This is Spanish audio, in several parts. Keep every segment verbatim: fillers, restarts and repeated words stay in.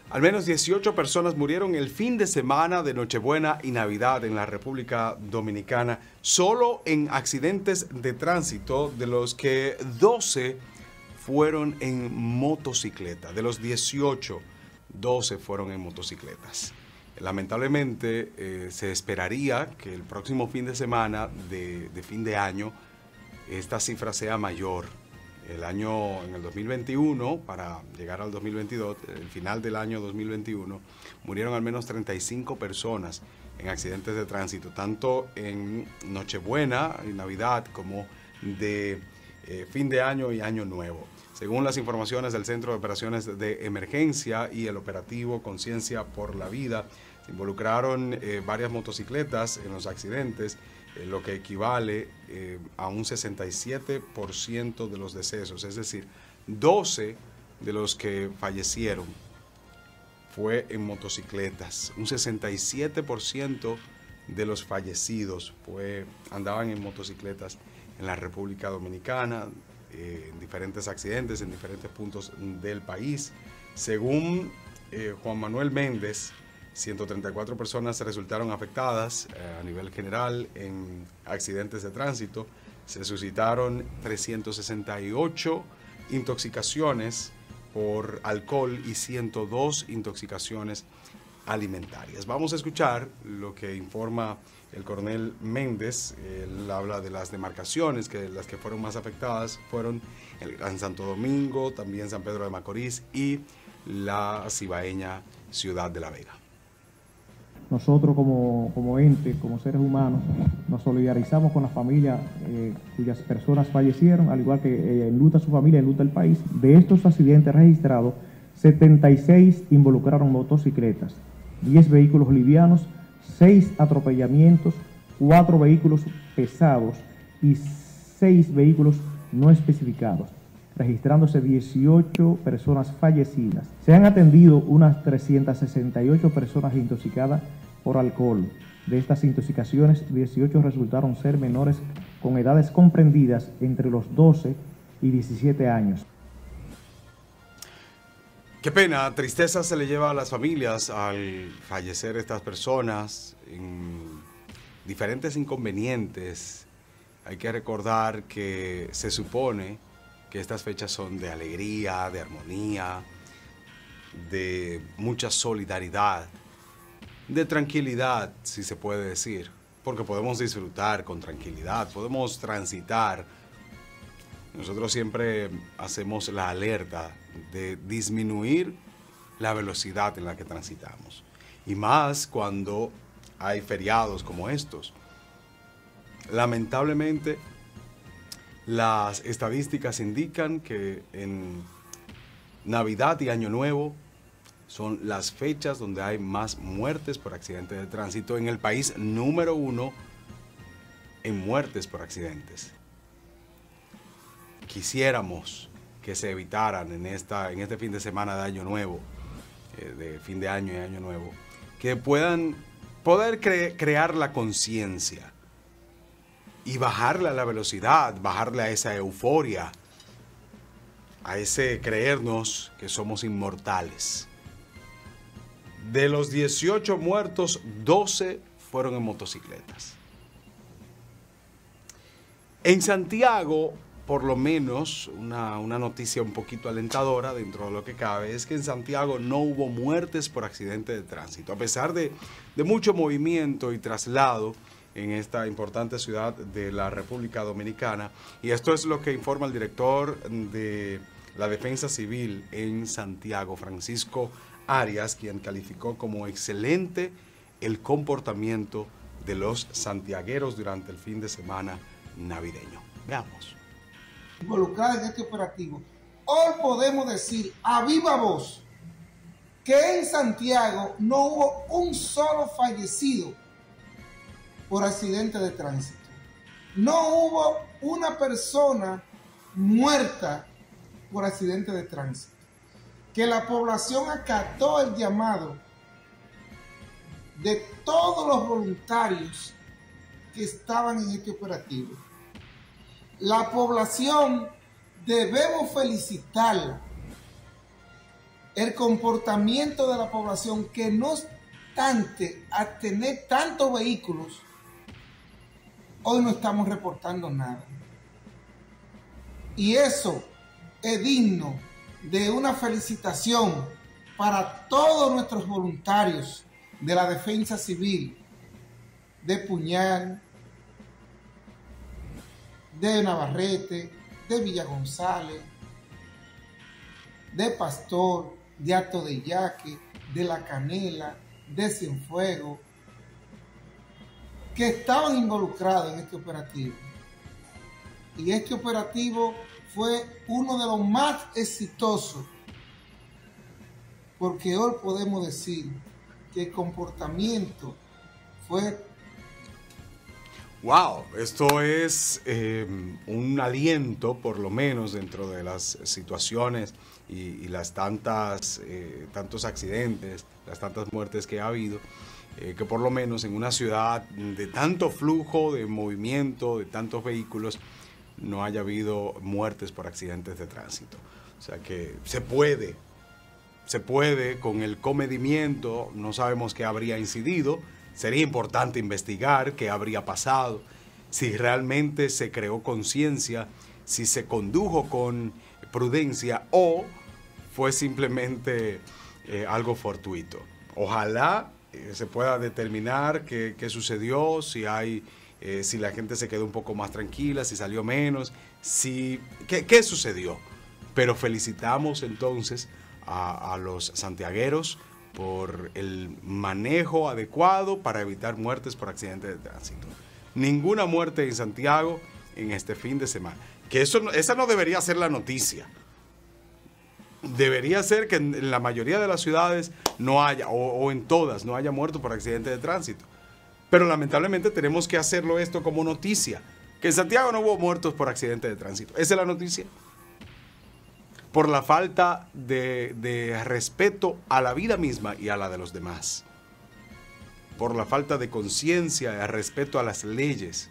Al menos dieciocho personas murieron el fin de semana de Nochebuena y Navidad en la República Dominicana, solo en accidentes de tránsito, de los que doce fueron en motocicleta. De los dieciocho, doce fueron en motocicletas. Lamentablemente, eh, se esperaría que el próximo fin de semana de, de fin de año esta cifra sea mayor. El año, en el dos mil veintiuno, para llegar al dos mil veintidós, el final del año dos mil veintiuno, murieron al menos treinta y cinco personas en accidentes de tránsito, tanto en Nochebuena y Navidad como de eh, fin de año y Año Nuevo. Según las informaciones del Centro de Operaciones de Emergencia y el operativo Conciencia por la Vida, se involucraron eh, varias motocicletas en los accidentes, eh, lo que equivale eh, a un sesenta y siete por ciento de los decesos, es decir, doce de los que fallecieron fue en motocicletas. Un sesenta y siete por ciento de los fallecidos fue, andaban en motocicletas en la República Dominicana, eh, en diferentes accidentes, en diferentes puntos del país. Según eh, Juan Manuel Méndez, ciento treinta y cuatro personas resultaron afectadas eh, a nivel general en accidentes de tránsito. Se suscitaron trescientas sesenta y ocho intoxicaciones por alcohol y ciento dos intoxicaciones alimentarias. Vamos a escuchar lo que informa el coronel Méndez. Él habla de las demarcaciones, que las que fueron más afectadas fueron el Gran Santo Domingo, también San Pedro de Macorís y la cibaeña Ciudad de la Vega. Nosotros como, como ente, como seres humanos, nos solidarizamos con la familia eh, cuyas personas fallecieron, al igual que eh, enluta su familia, enluta el país. De estos accidentes registrados, setenta y seis involucraron motocicletas, diez vehículos livianos, seis atropellamientos, cuatro vehículos pesados y seis vehículos no especificados, registrándose dieciocho personas fallecidas. Se han atendido unas trescientas sesenta y ocho personas intoxicadas por alcohol. De estas intoxicaciones, dieciocho resultaron ser menores con edades comprendidas entre los doce y diecisiete años. Qué pena, tristeza se le lleva a las familias al fallecer estas personas en diferentes inconvenientes. Hay que recordar que se supone que estas fechas son de alegría, de armonía, de mucha solidaridad, de tranquilidad, si se puede decir, porque podemos disfrutar con tranquilidad, podemos transitar. Nosotros siempre hacemos la alerta de disminuir la velocidad en la que transitamos, y más cuando hay feriados como estos. Lamentablemente, las estadísticas indican que en Navidad y Año Nuevo son las fechas donde hay más muertes por accidentes de tránsito en el país número uno en muertes por accidentes. Quisiéramos que se evitaran en, esta, en este fin de semana de Año Nuevo, eh, de fin de año y Año Nuevo, que puedan poder cre crear la conciencia y bajarle a la velocidad, bajarle a esa euforia, a ese creernos que somos inmortales. De los dieciocho muertos, doce fueron en motocicletas. En Santiago, por lo menos, una, una noticia un poquito alentadora dentro de lo que cabe, es que en Santiago no hubo muertes por accidente de tránsito, a pesar de, de mucho movimiento y traslado en esta importante ciudad de la República Dominicana. Y esto es lo que informa el director de la Defensa Civil en Santiago, Francisco Arias, quien calificó como excelente el comportamiento de los santiagueros durante el fin de semana navideño. Veamos. Involucrada en este operativo, hoy podemos decir a viva voz que en Santiago no hubo un solo fallecido por accidente de tránsito. No hubo una persona muerta por accidente de tránsito. Que la población acató el llamado de todos los voluntarios que estaban en este operativo. La población debemos felicitarla el comportamiento de la población, que no obstante a tener tantos vehículos, hoy no estamos reportando nada. Y eso es digno de una felicitación para todos nuestros voluntarios de la defensa civil, de Puñal, de Navarrete, de Villa González, de Pastor, de Alto de Yaque, de La Canela, de Cienfuegos, que estaban involucrados en este operativo. Y este operativo fue uno de los más exitosos, porque hoy podemos decir que el comportamiento fue... Wow, esto es eh, un aliento, por lo menos dentro de las situaciones y, y las tantas, eh, tantos accidentes, las tantas muertes que ha habido, eh, que por lo menos en una ciudad de tanto flujo de movimiento, de tantos vehículos, no haya habido muertes por accidentes de tránsito. O sea que se puede, se puede con el comedimiento, no sabemos qué habría incidido. Sería importante investigar qué habría pasado, si realmente se creó conciencia, si se condujo con prudencia o fue simplemente eh, algo fortuito. Ojalá eh, se pueda determinar qué, qué sucedió, si hay, eh, si la gente se quedó un poco más tranquila, si salió menos, si qué, qué sucedió. Pero felicitamos entonces a, a los santiagueros por el manejo adecuado para evitar muertes por accidentes de tránsito. Ninguna muerte en Santiago en este fin de semana. Que eso, esa no debería ser la noticia. Debería ser que en la mayoría de las ciudades no haya, o, o en todas, no haya muertos por accidentes de tránsito. Pero lamentablemente tenemos que hacerlo esto como noticia. Que en Santiago no hubo muertos por accidentes de tránsito. ¿Esa es la noticia? Por la falta de, de respeto a la vida misma y a la de los demás. Por la falta de conciencia y respeto a las leyes.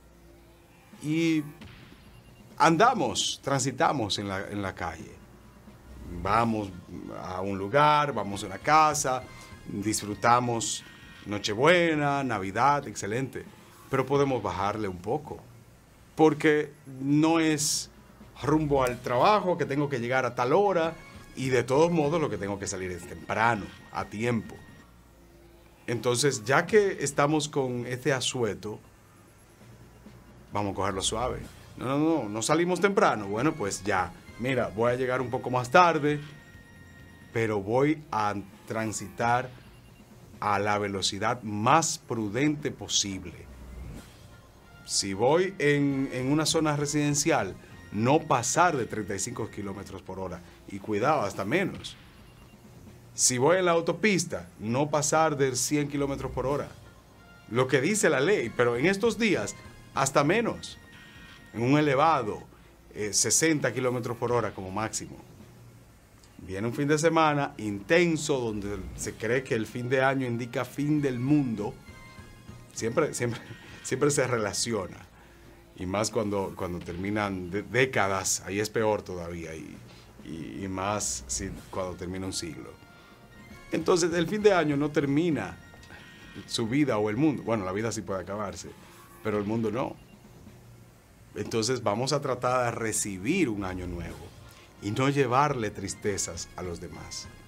Y andamos, transitamos en la, en la calle. Vamos a un lugar, vamos a una casa, disfrutamos Nochebuena, Navidad, excelente. Pero podemos bajarle un poco. Porque no es rumbo al trabajo, que tengo que llegar a tal hora, y de todos modos lo que tengo que salir es temprano, a tiempo. Entonces, ya que estamos con este asueto, vamos a cogerlo suave. No, no, no, no salimos temprano. Bueno, pues ya, mira, voy a llegar un poco más tarde, pero voy a transitar a la velocidad más prudente posible. Si voy en, en una zona residencial, no pasar de treinta y cinco kilómetros por hora. Y cuidado, hasta menos. Si voy en la autopista, no pasar de cien kilómetros por hora. Lo que dice la ley, pero en estos días, hasta menos. En un elevado, eh, sesenta kilómetros por hora como máximo. Viene un fin de semana intenso, donde se cree que el fin de año indica fin del mundo. Siempre, siempre, siempre se relaciona. Y más cuando, cuando terminan de, décadas, ahí es peor todavía, y, y, y más si, cuando termina un siglo. Entonces, el fin de año no termina su vida o el mundo. Bueno, la vida sí puede acabarse, pero el mundo no. Entonces, vamos a tratar de recibir un año nuevo y no llevarle tristezas a los demás.